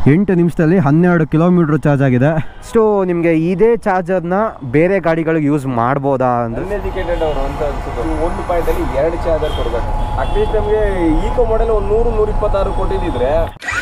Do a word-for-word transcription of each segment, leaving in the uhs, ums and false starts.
ಎಂಟು ನಿಮಿಷದಲ್ಲಿ ಹನ್ನೆರಡು ಕಿಲೋಮೀಟ್ರ್ ಚಾರ್ಜ್ ಆಗಿದೆ. ಅಷ್ಟು ನಿಮಗೆ ಇದೇ ಚಾರ್ಜರ್ನ ಬೇರೆ ಗಾಡಿಗಳಿಗೆ ಯೂಸ್ ಮಾಡ್ಬೋದಾ ಅಂದರೆ ಅನ್ಎಜುಕೇಟೆಡ್ ಅವರು ಅಂತ ಅನ್ಸುತ್ತೆ. ಒಂದು ಪಾಯಿಂಟಲ್ಲಿ ಎರಡು ಚಾರ್ಜರ್ ಕೊಡಬೇಕು. ಅಟ್ಲೀಸ್ಟ್ ನಮಗೆ ಈಕೋ ಮಾಡೆಲ್ ಒಂದು ನೂರು ನೂರ ಇಪ್ಪತ್ತಾರು ಕೊಟ್ಟಿದ್ದಿದ್ರೆ.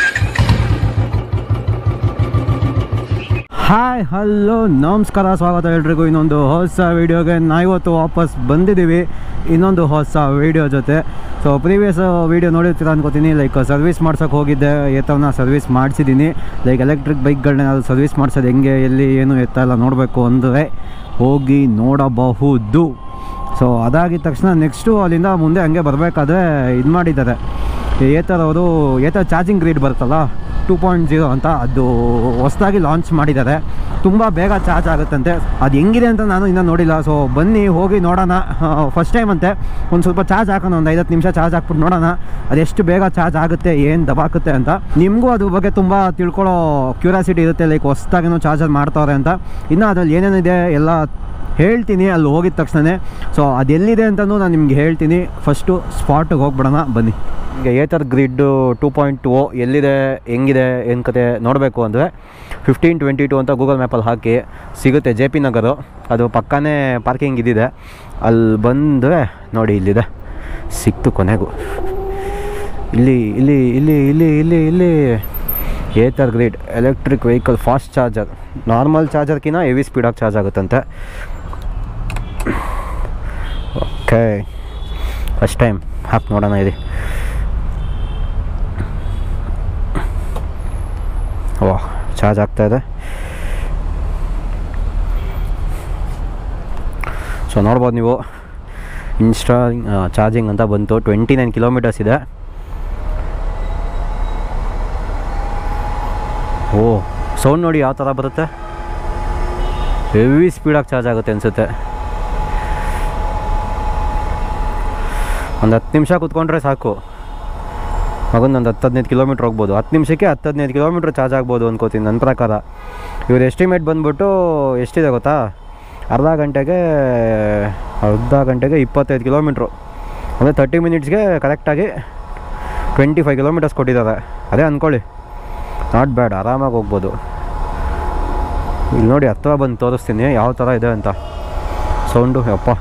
ಹಾಯ್ ಹಲೋ ನಮಸ್ಕಾರ, ಸ್ವಾಗತ ಎಲ್ರಿಗೂ ಇನ್ನೊಂದು ಹೊಸ ವೀಡಿಯೋಗೆ. ನಾವಿವತ್ತು ವಾಪಸ್ ಬಂದಿದ್ದೀವಿ ಇನ್ನೊಂದು ಹೊಸ ವೀಡಿಯೋ ಜೊತೆ. ಸೊ ಪ್ರೀವಿಯಸ್ ವೀಡಿಯೋ ನೋಡಿರ್ತೀರ ಅನ್ಕೋತೀನಿ. ಲೈಕ್ ಸರ್ವಿಸ್ ಮಾಡ್ಸೋಕೆ ಹೋಗಿದ್ದೆ, ಏತವನ್ನ ಸರ್ವಿಸ್ ಮಾಡಿಸಿದ್ದೀನಿ. ಲೈಕ್ ಎಲೆಕ್ಟ್ರಿಕ್ ಬೈಕ್ಗಳನ್ನ ಅದು ಸರ್ವಿಸ್ ಮಾಡಿಸೋದು ಹೆಂಗೆ, ಎಲ್ಲಿ ಏನು ಎತ್ತ ಎಲ್ಲ ನೋಡಬೇಕು ಅಂದರೆ ಹೋಗಿ ನೋಡಬಹುದು. ಸೊ ಅದಾಗಿದ ತಕ್ಷಣ ನೆಕ್ಸ್ಟು ಅಲ್ಲಿಂದ ಮುಂದೆ ಹಂಗೆ ಬರಬೇಕಾದ್ರೆ ಇದು ಮಾಡಿದ್ದಾರೆ, ಏತರವರು ಏತರ ಚಾರ್ಜಿಂಗ್ ಗ್ರಿಡ್ ಬರುತ್ತಲ್ಲ ಟೂ ಪಾಯಿಂಟ್ ಜೀರೋ ಅಂತ, ಅದು ಹೊಸದಾಗಿ ಲಾಂಚ್ ಮಾಡಿದ್ದಾರೆ. ತುಂಬ ಬೇಗ ಚಾರ್ಜ್ ಆಗುತ್ತಂತೆ. ಅದು ಹೆಂಗಿದೆ ಅಂತ ನಾನು ಇನ್ನೂ ನೋಡಿಲ್ಲ. ಸೊ ಬನ್ನಿ ಹೋಗಿ ನೋಡೋಣ. ಫಸ್ಟ್ ಟೈಮ್ ಅಂತೆ, ಒಂದು ಸ್ವಲ್ಪ ಚಾರ್ಜ್ ಹಾಕೋಣ, ಒಂದು ಐವತ್ತು ನಿಮಿಷ ಚಾರ್ಜ್ ಹಾಕ್ಬಿಟ್ಟು ನೋಡೋಣ ಅದೆಷ್ಟು ಬೇಗ ಚಾರ್ಜ್ ಆಗುತ್ತೆ, ಏನು ದಬಾಕುತ್ತೆ ಅಂತ. ನಿಮಗೂ ಅದ್ರ ಬಗ್ಗೆ ತುಂಬ ತಿಳ್ಕೊಳ್ಳೋ ಕ್ಯೂರಿಯಾಸಿಟಿ ಇರುತ್ತೆ, ಲೈಕ್ ಹೊಸದಾಗೇನೋ ಚಾರ್ಜರ್ ಮಾಡ್ತಾವ್ರೆ ಅಂತ. ಇನ್ನು ಅದ್ರಲ್ಲಿ ಏನೇನಿದೆ ಎಲ್ಲ ಹೇಳ್ತೀನಿ ಅಲ್ಲಿ ಹೋಗಿದ ತಕ್ಷಣ. ಸೊ ಅದೆಲ್ಲಿದೆ ಅಂತಲೂ ನಾನು ನಿಮ್ಗೆ ಹೇಳ್ತೀನಿ. ಫಸ್ಟು ಸ್ಪಾಟಿಗೆ ಹೋಗ್ಬಿಡೋಣ ಬನ್ನಿ. ಈಗ Ather grid two point two ಎಲ್ಲಿದೆ, ಹೆಂಗಿದೆ, ಏನು ಕತೆ ನೋಡಬೇಕು ಅಂದರೆ ಫಿಫ್ಟೀನ್ ಟ್ವೆಂಟಿ ಟು ಅಂತ ಗೂಗಲ್ ಮ್ಯಾಪಲ್ಲಿ ಹಾಕಿ ಸಿಗುತ್ತೆ. ಜೆ ಪಿ ನಗರು, ಅದು ಪಕ್ಕನೇ ಪಾರ್ಕಿಂಗ್ ಇದ್ದಿದೆ. ಅಲ್ಲಿ ಬಂದರೆ ನೋಡಿ ಇಲ್ಲಿದೆ, ಸಿಕ್ತು ಕೊನೆಗೂ. ಇಲ್ಲಿ ಇಲ್ಲಿ ಇಲ್ಲಿ ಇಲ್ಲಿ ಇಲ್ಲಿ ಇಲ್ಲಿ Ather grid electric vehicle fast charger. Normal ಚಾರ್ಜರ್ಕಿಂತ ಹೆವಿ ಸ್ಪೀಡಾಗಿ ಚಾರ್ಜ್ ಆಗುತ್ತಂತೆ. ಓಕೆ, ಫಸ್ಟ್ ಟೈಮ್ ಹಾಕಿ ನೋಡೋಣ ಇದು. ವಾಹ್, ಚಾರ್ಜ್ ಆಗ್ತಾಯಿದೆ. ಸೊ ನೋಡ್ಬೋದು ನೀವು, ಇನ್ಸ್ಟಾ ಚಾರ್ಜಿಂಗ್ ಅಂತ ಬಂತು. ಟ್ವೆಂಟಿ ನೈನ್ ಕಿಲೋಮೀಟರ್ಸ್ ಇದೆ. ಓ ಸೌಂಡ್ ನೋಡಿ ಯಾವ ಥರ ಬರುತ್ತೆ, ಹೆವಿ ಸ್ಪೀಡಾಗಿ ಚಾರ್ಜ್ ಆಗುತ್ತೆ ಅನಿಸುತ್ತೆ. ಒಂದು ಹತ್ತು ನಿಮಿಷ ಕೂತ್ಕೊಂಡ್ರೆ ಸಾಕು, ಮಗನ ಒಂದು ಹತ್ತು ಹದಿನೈದು ಕಿಲೋಮೀಟ್ರ್ ಹೋಗ್ಬೋದು. ಹತ್ತು ನಿಮಿಷಕ್ಕೆ ಹತ್ತು ಹದಿನೈದು ಕಿಲೋಮೀಟ್ರ್ ಚಾರ್ಜ್ ಆಗ್ಬೋದು ಅನ್ಕೋತೀನಿ ನನ್ನ ಪ್ರಕಾರ. ಇವ್ರ ಎಸ್ಟಿಮೇಟ್ ಬಂದುಬಿಟ್ಟು ಎಷ್ಟಿದೆ ಗೊತ್ತಾ, ಅರ್ಧ ಗಂಟೆಗೆ ಅರ್ಧ ಗಂಟೆಗೆ ಇಪ್ಪತ್ತೈದು ಕಿಲೋಮೀಟ್ರು ಅಂದರೆ ತರ್ಟಿ ಮಿನಿಟ್ಸ್ಗೆ ಕರೆಕ್ಟಾಗಿ ಟ್ವೆಂಟಿ ಫೈವ್ ಕಿಲೋಮೀಟರ್ಸ್ ಕೊಟ್ಟಿದ್ದಾರೆ. ಅದೇ ಅಂದ್ಕೊಳ್ಳಿ, ನಾಟ್ ಬ್ಯಾಡ್, ಆರಾಮಾಗಿ ಹೋಗ್ಬೋದು. ಇಲ್ಲಿ ನೋಡಿ ಹತ್ತಿರ ಬಂದು ತೋರಿಸ್ತೀನಿ ಯಾವ ಥರ ಇದೆ ಅಂತ. ಸೌಂಡು ಯಪ್ಪ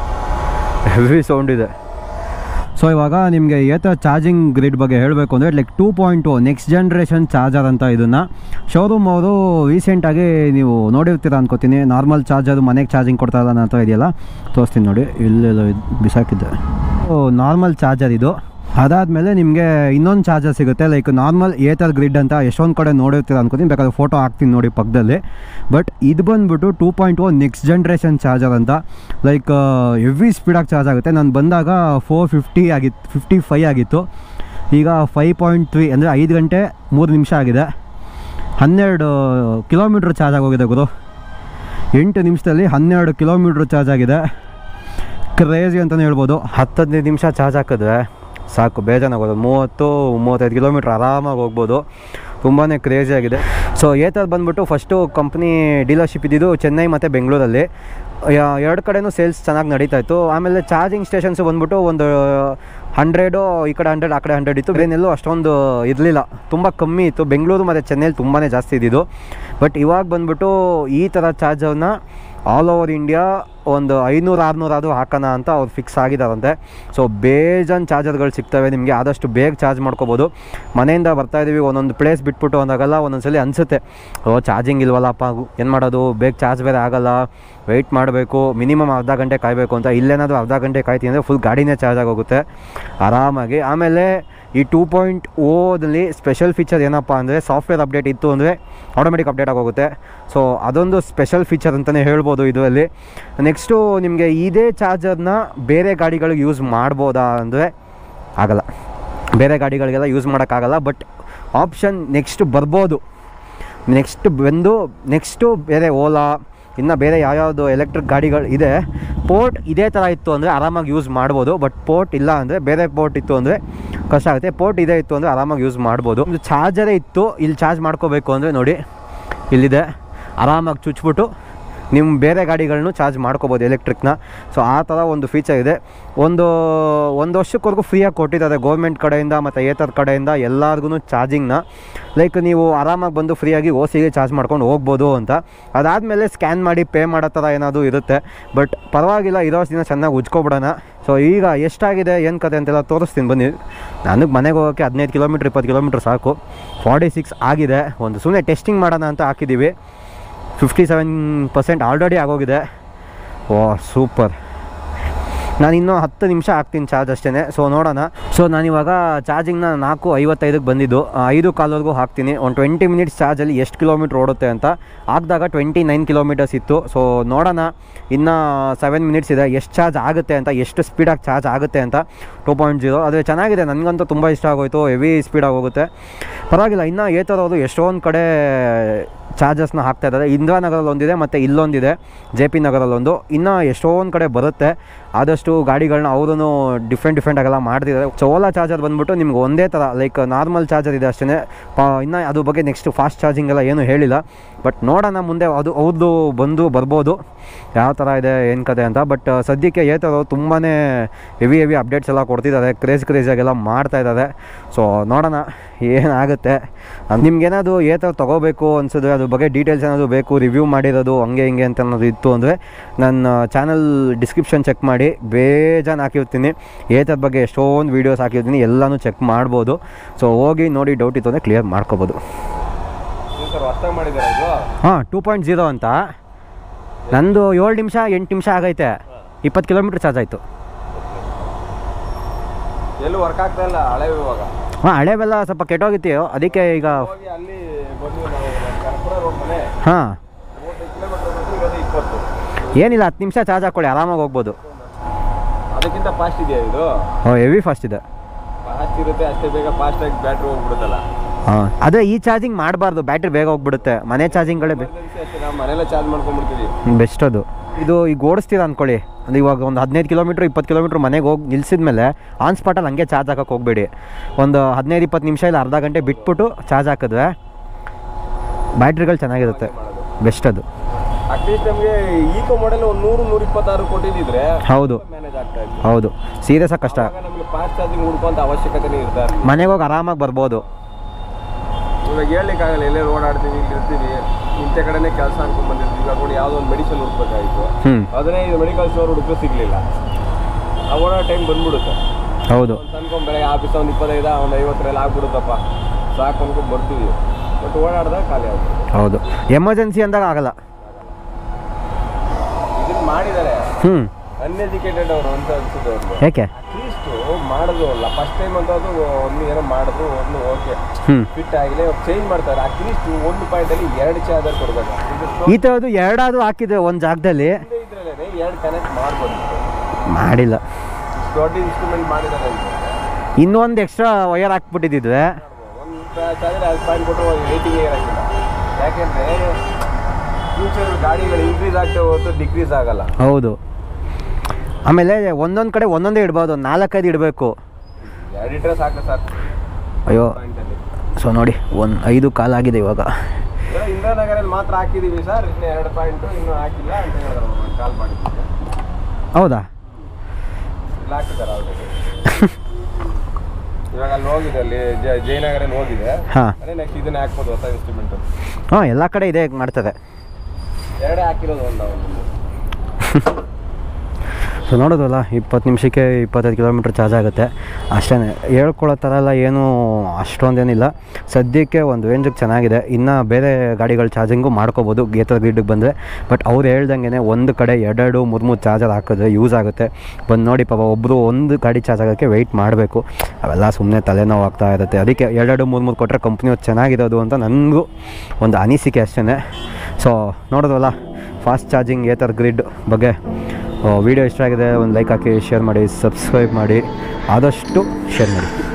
ಹೆವಿ ಸೌಂಡ್ ಇದೆ. ಸೊ ಇವಾಗ ನಿಮಗೆ ಏತರ್ ಚಾರ್ಜಿಂಗ್ ಗ್ರಿಡ್ ಬಗ್ಗೆ ಹೇಳಬೇಕು ಅಂದರೆ like two point two next generation charger ಅಂತ. ಇದನ್ನು ಶೋರೂಮ್ ಅವರು ರೀಸೆಂಟಾಗಿ ನೀವು ನೋಡಿರ್ತೀರ ಅನ್ಕೋತೀನಿ. ನಾರ್ಮಲ್ ಚಾರ್ಜರು ಮನೆಗೆ ಚಾರ್ಜಿಂಗ್ ಕೊಡ್ತಾ ಇಲ್ಲ ಅಂತ ಇದೆಯಲ್ಲ, ತೋರಿಸ್ತೀನಿ ನೋಡಿ, ಇಲ್ಲೆಲ್ಲ ಬಿಸಾಕಿದ್ದೆ. ಓ ನಾರ್ಮಲ್ ಚಾರ್ಜರ್ ಇದು. ಅದಾದಮೇಲೆ ನಿಮಗೆ ಇನ್ನೊಂದು ಚಾರ್ಜರ್ ಸಿಗುತ್ತೆ, ಲೈಕ್ ನಾರ್ಮಲ್ ಏತರ್ ಗ್ರಿಡ್ ಅಂತ. ಎಷ್ಟೊಂದು ಕಡೆ ನೋಡಿರ್ತೀರ ಅನ್ಕೋತೀನಿ, ಬೇಕಾದ್ರೆ ಫೋಟೋ ಹಾಕ್ತೀನಿ ನೋಡಿ ಪಕ್ಕದಲ್ಲಿ. ಬಟ್ ಇದು ಬಂದುಬಿಟ್ಟು two point one next generation charger ಅಂತ. ಲೈಕ್ ಹೆವಿ ಸ್ಪೀಡಾಗಿ ಚಾರ್ಜ್ ಆಗುತ್ತೆ. ನಾನು ಬಂದಾಗ ಫೋರ್ ಫಿಫ್ಟಿ ಆಗಿತ್ತು, ಫಿಫ್ಟಿ ಫೈ ಆಗಿತ್ತು. ಈಗ ಫೈವ್ ಪಾಯಿಂಟ್ ತ್ರೀ ಅಂದರೆ ಐದು ಗಂಟೆ ಮೂರು ನಿಮಿಷ ಆಗಿದೆ. ಹನ್ನೆರಡು ಕಿಲೋಮೀಟ್ರ್ ಚಾರ್ಜ್ ಆಗೋಗಿದೆ ಗುರು. ಎಂಟು ನಿಮಿಷದಲ್ಲಿ ಹನ್ನೆರಡು ಕಿಲೋಮೀಟ್ರ್ ಚಾರ್ಜ್ ಆಗಿದೆ. ಕ್ರೇಜಿ ಅಂತಲೇ ಹೇಳ್ಬೋದು. ಹತ್ತು ಹದಿನೈದು ನಿಮಿಷ ಚಾರ್ಜ್ ಹಾಕಿದ್ರೆ ಸಾಕು, ಬೇಜಾನಾಗೋದು. ಮೂವತ್ತು ಮೂವತ್ತೈದು ಕಿಲೋಮೀಟ್ರ್ ಆರಾಮಾಗಿ ಹೋಗ್ಬೋದು. ತುಂಬಾ ಕ್ರೇಜಿ ಆಗಿದೆ. ಸೊ ಏತರ್ ಬಂದುಬಿಟ್ಟು ಫಸ್ಟು ಕಂಪ್ನಿ ಡೀಲರ್ಶಿಪ್ ಇದ್ದಿದ್ದು ಚೆನ್ನೈ ಮತ್ತು ಬೆಂಗಳೂರಲ್ಲಿ. ಎರಡು ಕಡೆನೂ ಸೇಲ್ಸ್ ಚೆನ್ನಾಗಿ ನಡೀತಾಯಿತ್ತು. ಆಮೇಲೆ ಚಾರ್ಜಿಂಗ್ ಸ್ಟೇಷನ್ಸು ಬಂದುಬಿಟ್ಟು ಒಂದು ಹಂಡ್ರೆಡು ಈ ಕಡೆ ಹಂಡ್ರೆಡ್ ಆ ಕಡೆ ಹಂಡ್ರೆಡ್ ಇತ್ತು. ಬೇನೆಲ್ಲೂ ಅಷ್ಟೊಂದು ಇರಲಿಲ್ಲ, ತುಂಬ ಕಮ್ಮಿ ಇತ್ತು. ಬೆಂಗಳೂರು ಮತ್ತು ಚೆನ್ನೈಲಿ ತುಂಬಾ ಜಾಸ್ತಿ ಇದ್ದಿದ್ದು. ಬಟ್ ಇವಾಗ ಬಂದುಬಿಟ್ಟು ಈ ಥರ ಚಾರ್ಜರ್ನ ಆಲ್ ಓವರ್ ಇಂಡಿಯಾ ಒಂದು ಐನೂರು ಆರುನೂರಾದರೂ ಹಾಕೋಣ ಅಂತ ಅವ್ರು ಫಿಕ್ಸ್ ಆಗಿದ್ದಾರಂತೆ. ಸೊ ಬೇಜಾನ್ ಚಾರ್ಜರ್ಗಳು ಸಿಗ್ತವೆ ನಿಮಗೆ, ಆದಷ್ಟು ಬೇಗ ಚಾರ್ಜ್ ಮಾಡ್ಕೋಬೋದು. ಮನೆಯಿಂದ ಬರ್ತಾಯಿದ್ದೀವಿ, ಒಂದೊಂದು ಪ್ಲೇಸ್ ಬಿಟ್ಬಿಟ್ಟು ಅಂದಾಗಲ್ಲ ಒಂದೊಂದು ಸಲ ಅನಿಸುತ್ತೆ, ಓ ಚಾರ್ಜಿಂಗ್ ಇಲ್ವಲ್ಲಪ್ಪ, ಏನು ಮಾಡೋದು, ಬೇಗ ಚಾರ್ಜ್ ಬೇರೆ ಆಗೋಲ್ಲ, ವೆಯ್ಟ್ ಮಾಡಬೇಕು, ಮಿನಿಮಮ್ ಅರ್ಧ ಗಂಟೆ ಕಾಯಬೇಕು ಅಂತ. ಇಲ್ಲೇನಾದರೂ ಅರ್ಧ ಗಂಟೆ ಕಾಯ್ತೀನಿ ಅಂದರೆ ಫುಲ್ ಗಾಡಿನೇ ಚಾರ್ಜ್ ಆಗೋಗುತ್ತೆ ಆರಾಮಾಗಿ. ಆಮೇಲೆ ಈ ಟೂ ಪಾಯಿಂಟ್ ಓದಲ್ಲಿ ಸ್ಪೆಷಲ್ ಫೀಚರ್ ಏನಪ್ಪ ಅಂದರೆ ಸಾಫ್ಟ್ವೇರ್ ಅಪ್ಡೇಟ್ ಇತ್ತು ಅಂದರೆ ಆಟೋಮೆಟಿಕ್ ಅಪ್ಡೇಟ್ ಆಗೋಗುತ್ತೆ. ಸೊ ಅದೊಂದು ಸ್ಪೆಷಲ್ ಫೀಚರ್ ಅಂತಲೇ ಹೇಳ್ಬೋದು ಇದರಲ್ಲಿ. ನೆಕ್ಸ್ಟು ನಿಮಗೆ ಇದೇ ಚಾರ್ಜರ್ನ ಬೇರೆ ಗಾಡಿಗಳಿಗೆ ಯೂಸ್ ಮಾಡ್ಬೋದಾ ಅಂದರೆ ಆಗಲ್ಲ, ಬೇರೆ ಗಾಡಿಗಳಿಗೆಲ್ಲ ಯೂಸ್ ಮಾಡೋಕ್ಕಾಗಲ್ಲ. ಬಟ್ ಆಪ್ಷನ್ ನೆಕ್ಸ್ಟ್ ಬರ್ಬೋದು. ನೆಕ್ಸ್ಟ್ ಬಂದು ನೆಕ್ಸ್ಟು ಬೇರೆ ಓಲಾ, ಇನ್ನು ಬೇರೆ ಯಾವ್ಯಾವುದು ಎಲೆಕ್ಟ್ರಿಕ್ ಗಾಡಿಗಳು ಇದೆ, ಪೋರ್ಟ್ ಇದೇ ಥರ ಇತ್ತು ಅಂದರೆ ಆರಾಮಾಗಿ ಯೂಸ್ ಮಾಡ್ಬೋದು. ಬಟ್ ಪೋರ್ಟ್ ಇಲ್ಲ ಅಂದರೆ, ಬೇರೆ ಪೋರ್ಟ್ ಇತ್ತು ಅಂದರೆ ಕಷ್ಟ ಆಗುತ್ತೆ. ಪೋರ್ಟ್ ಇದೇ ಇತ್ತು ಅಂದರೆ ಆರಾಮಾಗಿ ಯೂಸ್ ಮಾಡ್ಬೋದು. ಒಂದು ಚಾರ್ಜರೇ ಇತ್ತು ಇಲ್ಲಿ ಚಾರ್ಜ್ ಮಾಡ್ಕೋಬೇಕು ಅಂದರೆ ನೋಡಿ ಇಲ್ಲಿದೆ, ಆರಾಮಾಗಿ ಚುಚ್ಬಿಟ್ಟು ನಿಮ್ಮ ಬೇರೆ ಗಾಡಿಗಳನ್ನೂ ಚಾರ್ಜ್ ಮಾಡ್ಕೋಬೋದು ಎಲೆಕ್ಟ್ರಿಕ್ನ. ಸೊ ಆ ಥರ ಒಂದು ಫೀಚರ್ ಇದೆ. ಒಂದು ಒಂದು ವರ್ಷಕ್ಕವರೆಗೂ ಫ್ರೀಯಾಗಿ ಕೊಟ್ಟಿದ್ದಾರೆ ಗೌರ್ಮೆಂಟ್ ಕಡೆಯಿಂದ ಮತ್ತು ಏತರ್ ಕಡೆಯಿಂದ ಎಲ್ಲರಿಗೂ ಚಾರ್ಜಿಂಗ್ನ. ಲೈಕ್ ನೀವು ಆರಾಮಾಗಿ ಬಂದು ಫ್ರೀಯಾಗಿ ಓ ಸಿಗೆ ಚಾರ್ಜ್ ಮಾಡ್ಕೊಂಡು ಹೋಗ್ಬೋದು ಅಂತ. ಅದಾದಮೇಲೆ ಸ್ಕ್ಯಾನ್ ಮಾಡಿ ಪೇ ಮಾಡೋ ಥರ ಏನಾದರೂ ಇರುತ್ತೆ. ಬಟ್ ಪರವಾಗಿಲ್ಲ, ಇರೋ ದಿನ ಚೆನ್ನಾಗಿ ಉಜ್ಕೊಬಿಡೋಣ. ಸೊ ಈಗ ಎಷ್ಟಾಗಿದೆ ಏನು ಕತೆ ಅಂತೆಲ್ಲ ತೋರಿಸ್ತೀನಿ ಬನ್ನಿ. ನನಗೆ ಮನೆಗೆ ಹೋಗೋಕ್ಕೆ ಹದಿನೈದು ಕಿಲೋಮೀಟ್ರ್ ಇಪ್ಪತ್ತು ಕಿಲೋಮೀಟ್ರ್ ಸಾಕು. ಫಾರ್ಟಿ ಸಿಕ್ಸ್ ಆಗಿದೆ. ಒಂದು ಸುಮ್ಮನೆ ಟೆಸ್ಟಿಂಗ್ ಮಾಡೋಣ ಅಂತ ಹಾಕಿದ್ದೀವಿ. ಫಿಫ್ಟಿ ಸೆವೆನ್ ಪರ್ಸೆಂಟ್ ಆಲ್ರೆಡಿ ಆಗೋಗಿದೆ. Oh super. ನಾನು ಇನ್ನೂ ಹತ್ತು ನಿಮಿಷ ಹಾಕ್ತೀನಿ ಚಾರ್ಜ್ ಅಷ್ಟೇ. ಸೊ ನೋಡೋಣ. ಸೊ ನಾನಿವಾಗ ಚಾರ್ಜಿಂಗ್ನ ನಾಲ್ಕು ಐವತ್ತೈದಕ್ಕೆ ಬಂದಿದ್ದು, ಐದು ಕಾಲ್ವರೆಗೂ ಹಾಕ್ತೀನಿ. ಒಂದು ಟ್ವೆಂಟಿ ಮಿನಿಟ್ಸ್ ಚಾರ್ಜಲ್ಲಿ ಎಷ್ಟು ಕಿಲೋಮೀಟ್ರ್ ಓಡುತ್ತೆ ಅಂತ. ಹಾಕಿದಾಗ ಟ್ವೆಂಟಿ ನೈನ್ ಕಿಲೋಮೀಟರ್ಸ್ ಇತ್ತು. ಸೊ ನೋಡೋಣ, ಇನ್ನು ಸೆವೆನ್ ಮಿನಿಟ್ಸ್ ಇದೆ, ಎಷ್ಟು ಚಾರ್ಜ್ ಆಗುತ್ತೆ ಅಂತ, ಎಷ್ಟು ಸ್ಪೀಡಾಗಿ ಚಾರ್ಜ್ ಆಗುತ್ತೆ ಅಂತ. ಟೂ ಪಾಯಿಂಟ್ ಜೀರೋ ಆದರೆ ಚೆನ್ನಾಗಿದೆ, ನನಗಂತೂ ತುಂಬ ಇಷ್ಟ ಆಗೋಯಿತು. ಹೆವಿ ಸ್ಪೀಡಾಗಿ ಹೋಗುತ್ತೆ, ಪರವಾಗಿಲ್ಲ. ಇನ್ನು ಏತರವರು ಎಷ್ಟೊಂದು ಕಡೆ ಚಾರ್ಜಸ್ನ ಹಾಕ್ತಾಯಿದ್ದಾರೆ. ಇಂದಿರಾನಗರಲ್ಲಿ ಒಂದಿದೆ ಮತ್ತು ಇಲ್ಲೊಂದಿದೆ ಜೆ ಪಿ ನಗರಲ್ಲೊಂದು. ಇನ್ನು ಎಷ್ಟೊಂದು ಕಡೆ ಬರುತ್ತೆ. ಆದಷ್ಟು ಗಾಡಿಗಳನ್ನ ಅವರು ಡಿಫ್ರೆಂಟ್ ಡಿಫ್ರೆಂಟಾಗೆಲ್ಲ ಮಾಡ್ತಿದ್ದಾರೆ. ಸೊ ಓಲಾ ಚಾರ್ಜರ್ ಬಂದುಬಿಟ್ಟು ನಿಮ್ಗೆ ಒಂದೇ ಥರ ಲೈಕ್ ನಾರ್ಮಲ್ ಚಾರ್ಜರ್ ಇದೆ ಅಷ್ಟೇ. ಪಾ ಇನ್ನು ಅದ್ರ ಬಗ್ಗೆ ನೆಕ್ಸ್ಟ್ ಫಾಸ್ಟ್ ಚಾರ್ಜಿಂಗ್ ಎಲ್ಲ ಏನೂ ಹೇಳಿಲ್ಲ. ಬಟ್ ನೋಡೋಣ ಮುಂದೆ ಅದು ಅವ್ರದ್ದು ಬಂದು ಬರ್ಬೋದು ಯಾವ ಥರ ಇದೆ ಏನು ಕತೆ ಅಂತ. ಬಟ್ ಸದ್ಯಕ್ಕೆ ಏತರವರು ತುಂಬಾ ಹೆವಿ ಹೆವಿ ಅಪ್ಡೇಟ್ಸ್ ಎಲ್ಲ ಕೊಡ್ತಿದ್ದಾರೆ, ಕ್ರೇಜ್ ಕ್ರೇಜಿಯಾಗೆಲ್ಲ ಮಾಡ್ತಾಯಿದ್ದಾರೆ. ಸೊ ನೋಡೋಣ ಏನಾಗುತ್ತೆ. ನಿಮ್ಗೇನಾದರೂ ಏತರ ತೊಗೋಬೇಕು ಅನಿಸಿದ್ರೆ ಅದ್ರ ಬಗ್ಗೆ ಡೀಟೇಲ್ಸ್ ಏನಾದರೂ ಬೇಕು, ರಿವ್ಯೂ ಮಾಡಿರೋದು ಹಂಗೆ ಹಿಂಗೆ ಅಂತ ಅನ್ನೋದು ಇತ್ತು ಅಂದರೆ ನನ್ನ ಚಾನಲ್ ಡಿಸ್ಕ್ರಿಪ್ಷನ್ ಚೆಕ್ ಮಾಡಿ, ಬೇಜಾನು ಹಾಕಿರ್ತೀನಿ. ಏತರ ಬಗ್ಗೆ ಎಷ್ಟೊಂದು ವೀಡಿಯೋಸ್ ಹಾಕಿರ್ತೀನಿ, ಎಲ್ಲನೂ ಚೆಕ್ ಮಾಡ್ಬೋದು. ಸೊ ಹೋಗಿ ನೋಡಿ, ಡೌಟ್ ಇತ್ತು ಅಂದರೆ ಕ್ಲಿಯರ್ ಮಾಡ್ಕೋಬೋದು. ಹಾಂ, ಟೂ ಪಾಯಿಂಟ್ ಜೀರೋ ಅಂತ ನಂದು ಏಳು ನಿಮಿಷ ಎಂಟು ನಿಮಿಷ ಆಗೈತೆ. ಇಪ್ಪತ್ತು ಕಿಲೋಮೀಟ್ರ್ ಚಾರ್ಜ್ ಆಯಿತು. ಎಲ್ಲೂ ವರ್ಕ್ ಆಗ್ತಾ ಇಲ್ಲ ಹಳೆ ಇವಾಗ. ಹಾಂ, ಹಳೆವೆಲ್ಲ ಸ್ವಲ್ಪ ಕೆಟ್ಟೋಗಿತ್ತು, ಅದಕ್ಕೆ ಈಗ ಅಲ್ಲಿ ಮನೆ ಹಾಂ ಕಿಲೋಮೀಟರ್ ಇಪ್ಪತ್ತು ಏನಿಲ್ಲ, ಹತ್ತು ನಿಮಿಷ ಚಾರ್ಜ್ ಹಾಕ್ಕೊಳ್ಳಿ, ಆರಾಮಾಗಿ ಹೋಗ್ಬೋದು. ಅದಕ್ಕಿಂತ ಫಾಸ್ಟ್ ಇದೆಯಾ ಇದು? ಓ ಹೆವಿ ಫಾಸ್ಟ್ ಇದೆ. ಫಾಸ್ಟ್ ಇರುತ್ತೆ, ಅಷ್ಟೇ ಬೇಗ ಫಾಸ್ಟಾಗಿ ಬ್ಯಾಟ್ರಿ ಹೋಗ್ಬಿಡುತ್ತಲ್ಲ. ಹಾಂ, ಅದೇ ಈ ಚಾರ್ಜಿಂಗ್ ಮಾಡಬಾರ್ದು, ಬ್ಯಾಟ್ರಿ ಬೇಗ ಹೋಗ್ಬಿಡುತ್ತೆ. ಮನೆ ಚಾರ್ಜಿಂಗ್ಗಳೇ ಬೆ ಅಷ್ಟೇ, ನಾವು ಮನೆಯಲ್ಲ ಚಾರ್ಜ್ ಮಾಡ್ಕೊಂಡ್ಬಿಡ್ತೀವಿ, ಬೆಸ್ಟ್ ಅದು. ಇದು ಈಗ ಓಡಿಸ್ತೀರ ಅಂದ್ಕೊಳ್ಳಿ, ಅದು ಇವಾಗ ಒಂದು ಹದಿನೈದು ಕಿಲೋಮೀಟ್ರ್ ಇಪ್ಪತ್ತು ಕಿಲೋಮೀಟ್ರ್ ಮನೆಗೆ ಹೋಗಿ ನಿಲ್ಸಿದ ಮೇಲೆ ಆನ್ ಸ್ಪಾಟಲ್ಲಿ ಹಂಗೆ ಚಾರ್ಜ್ ಹಾಕೋಕೆ ಹೋಗಬೇಡಿ. ಒಂದು ಹದಿನೈದು ಇಪ್ಪತ್ತು ನಿಮಿಷ ಇಲ್ಲ ಅರ್ಧ ಗಂಟೆ ಬಿಟ್ಬಿಟ್ಟು ಚಾರ್ಜ್ ಹಾಕಿದ್ರೆ ಬ್ಯಾಟ್ರಿಗಳು ಚೆನ್ನಾಗಿರುತ್ತೆ, ಬೆಸ್ಟ್ ಅದು. ಅಟ್ಲೀಸ್ಟ್ ನಮಗೆ ಈಕೋ ಮಾಡೆಲ್ ಒಂದು ನೂರು ನೂರ ಇಪ್ಪತ್ತಾರು ಕೊಟ್ಟಿದ್ದಿದ್ರೆ ಹೌದು ಮ್ಯಾನೇಜ್ ಆಗ್ತಾ ಇತ್ತು. ಹೌದು, ಸೀರಿಯಸ್ ಆಗಿ ಕಷ್ಟ. ನಮಗೆ ಫಾಸ್ಟ್ ಚಾರ್ಜಿಂಗ್ ಹುಡ್ಕೋಂಥ ಅವಶ್ಯಕತೆನೇ ಇರ್ತಾರೆ. ಮನೆಗೆ ಹೋಗಿ ಆರಾಮಾಗಿ ಬರ್ಬೋದು. ಇವಾಗ ಹೇಳ್ಲಿಕ್ಕಾಗಲ್ಲ, ಎಲ್ಲೇ ಓಡಾಡ್ತೀವಿ, ಇಲ್ಲಿ ಇರ್ತೀವಿ, ಇಂಥ ಕಡೆನೇ ಕೆಲಸ ಅನ್ಕೊಂಡ್ ಬಂದಿರ್ತೀವಿ. ಇವಾಗ ಕೂಡ ಯಾವುದೋ ಒಂದು ಮೆಡಿಸಿನ್ ಹುಡ್ಬೇಕಾಗಿತ್ತು, ಅದನ್ನೇ ಇದು ಮೆಡಿಕಲ್ ಸ್ಟೋರ್ ಹುಡುಕೋ ಸಿಗಲಿಲ್ಲ. ಆ ಓಡಾಡೋ ಟೈಮ್ ಬಂದ್ಬಿಡುತ್ತೆ. ಹೌದು, ಅನ್ಕೊಂಡ್ ಬೆಳಗ್ಗೆ ಆಫೀಸ್ ಒಂದು ಇಪ್ಪತ್ತೈದ ಒಂದು ಐವತ್ತರಲ್ಲಿ ಆಗ್ಬಿಡುತ್ತಪ್ಪ, ಸಾಕು ಅನ್ಕೊಂಡು ಬರ್ತೀವಿ. ಬಟ್ ಓಡಾಡ್ದಾಗ ಖಾಲಿ ಆಗುತ್ತೆ. ಹೌದು, ಎಮರ್ಜೆನ್ಸಿ ಅಂದಾಗ ಆಗಲ್ಲ. ಇದನ್ನ ಮಾಡಿದ್ದಾರೆ ಹ್ಞೂ ಅನ್ಎಜುಕೇಟೆಡ್ ಅವರು ಅಂತ ಅನ್ಸುತ್ತೆ ಅವ್ರಿಗೆ. ಯಾಕೆ ಅಟ್ಲೀಸ್ಟ್ ಮಾಡಿದ್ರು ಅಲ್ಲ, ಫಸ್ಟ್ ಟೈಮ್ ಅಂತ ಅದು ಒಂದು ಏನೋ ಮಾಡಿದ್ರು, ಒಂದು ಓಕೆ ಫಿಟ್ ಆಗಿಲ್ಲ, ಚೇಂಜ್ ಮಾಡ್ತಾರೆ. ಅಟ್ಲೀಸ್ಟ್ ಒಂದು ಪಾಯಿಂಟ್ ಅಲ್ಲಿ ಎರಡು ಚಾರ್ಜರ್ ಕೊಡ್ಬೇಕು. ಈ ಥರದ್ದು ಎರಡಾದರೂ ಹಾಕಿದ್ರೆ ಒಂದು ಜಾಗದಲ್ಲಿ ಇದ್ರಲ್ಲೇ ಎರಡು ಕನೆಕ್ಟ್ ಮಾಡ್ಬೋದು. ಮಾಡಿಲ್ಲ, ದೊಡ್ಡ ಇನ್ಸ್ಟ್ರೂಮೆಂಟ್ ಮಾಡಿದ್ದಾರೆ. ಇನ್ನೊಂದು ಎಕ್ಸ್ಟ್ರಾ ವಯರ್ ಹಾಕ್ಬಿಟ್ಟಿದ್ದಿದ್ವೆ ಒಂದು ಚಾರ್ಜರ್ ಅದು ಪಾಯಿಂಟ್ ಕೊಟ್ಟು ರೇಟಿಂಗ್ ಇರೋಕ್ಕಿಲ್ಲ. ಯಾಕೆಂದರೆ ಫ್ಯೂಚರ್ ಗಾಡಿಗಳು ಇನ್ಕ್ರೀಸ್ ಆಗ್ತವೆ ಹೊರತು ಡಿಕ್ರೀಸ್ ಆಗಲ್ಲ. ಹೌದು, ಆಮೇಲೆ ಒಂದೊಂದು ಕಡೆ ಒಂದೊಂದೇ ಇಡ್ಬೋದು, ನಾಲ್ಕೈದು ಇಡಬೇಕು. ಎರಡು ಇಟ್ಟರೆ ಸಾಕು ಸರ್. ಅಯ್ಯೋ, ಸೊ ನೋಡಿ ಒಂದು ಐದು ಕಾಲ್ ಆಗಿದೆ ಇವಾಗ. ಇಂದಿರಾನಗರಲ್ಲಿ ಮಾತ್ರ ಹಾಕಿದ್ದೀವಿ ಸರ್, ಇನ್ನು ಎರಡು ಪಾಯಿಂಟು ಇನ್ನೂ ಹಾಕಿಲ್ಲ ಅಂತ ಹೇಳಿದ್ರು, ಕಾಲ್ ಮಾಡಿದ್ದೀವಿ. ಹೌದಾ? ಇಲ್ಲ ಹಾಕಿದ್ದಾರೆ ಆಲ್ರೆಡಿ. ಇವಾಗ ಅಲ್ಲಿ ಹೋಗಿದೆ, ಅಲ್ಲಿ ಜಯನಗರಲ್ಲಿ ಹೋಗಿದೆ. ಹಾಂ, ಅದೇ ನೆಕ್ಸ್ಟ್ ಇದನ್ನೇ ಹಾಕ್ಬೋದು, ಹೊಸ ಇನ್ಸ್ಟ್ರೂಮೆಂಟು. ಹಾಂ, ಎಲ್ಲ ಕಡೆ ಇದೇ ಮಾಡ್ತಾರೆ. ಎರಡೇ ಹಾಕಿರೋದು ಒಂದು ಒಂದು ಸೊ ನೋಡೋದಲ್ಲ, ಇಪ್ಪತ್ತು ನಿಮಿಷಕ್ಕೆ ಇಪ್ಪತ್ತೈದು ಕಿಲೋಮೀಟ್ರ್ ಚಾರ್ಜ್ ಆಗುತ್ತೆ ಅಷ್ಟೇ. ಹೇಳ್ಕೊಳ್ಳೋ ಥರ ಎಲ್ಲ ಏನೂ ಅಷ್ಟೊಂದೇನಿಲ್ಲ. ಸದ್ಯಕ್ಕೆ ಒಂದು ರೇಂಜಿಗೆ ಚೆನ್ನಾಗಿದೆ. ಇನ್ನು ಬೇರೆ ಗಾಡಿಗಳ ಚಾರ್ಜಿಂಗು ಮಾಡ್ಕೋಬೋದು ಗೇತರ ಗ್ರಿಡ್ಗೆ ಬಂದರೆ. ಬಟ್ ಅವ್ರು ಹೇಳ್ದಂಗೆ ಒಂದು ಕಡೆ ಎರಡೆರಡು ಮೂರು ಮೂರು ಚಾರ್ಜರ್ ಹಾಕಿದ್ರೆ ಯೂಸ್ ಆಗುತ್ತೆ. ಬಂದು ನೋಡಿ ಪಾಪ, ಒಬ್ಬರು ಒಂದು ಗಾಡಿ ಚಾರ್ಜ್ ಆಗೋಕ್ಕೆ ವೆಯ್ಟ್ ಮಾಡಬೇಕು. ಅವೆಲ್ಲ ಸುಮ್ಮನೆ ತಲೆನೋವು ಆಗ್ತಾ ಇರುತ್ತೆ. ಅದಕ್ಕೆ ಎರಡೆರಡು ಮೂರು ಮೂರು ಕೊಟ್ಟರೆ ಕಂಪ್ನಿಯವ್ರು ಚೆನ್ನಾಗಿರೋದು ಅಂತ ನನಗೂ ಒಂದು ಅನಿಸಿಕೆ ಅಷ್ಟೇ. ಸೊ ನೋಡೋದಲ್ಲ, ಫಾಸ್ಟ್ ಚಾರ್ಜಿಂಗ್ ಏತರ್ ಗ್ರಿಡ್ ಬಗ್ಗೆ ವಿಡಿಯೋ ಇಷ್ಟ ಆಗಿದೆ ಒಂದು ಲೈಕ್ ಹಾಕಿ, ಶೇರ್ ಮಾಡಿ, ಸಬ್ಸ್ಕ್ರೈಬ್ ಮಾಡಿ, ಆದಷ್ಟು ಶೇರ್ ಮಾಡಿ.